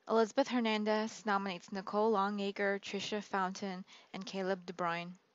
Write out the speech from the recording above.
Elizabeth Hernandez nominates Nicole Longacre, Trisha Fountain, and Caleb De Bruyne.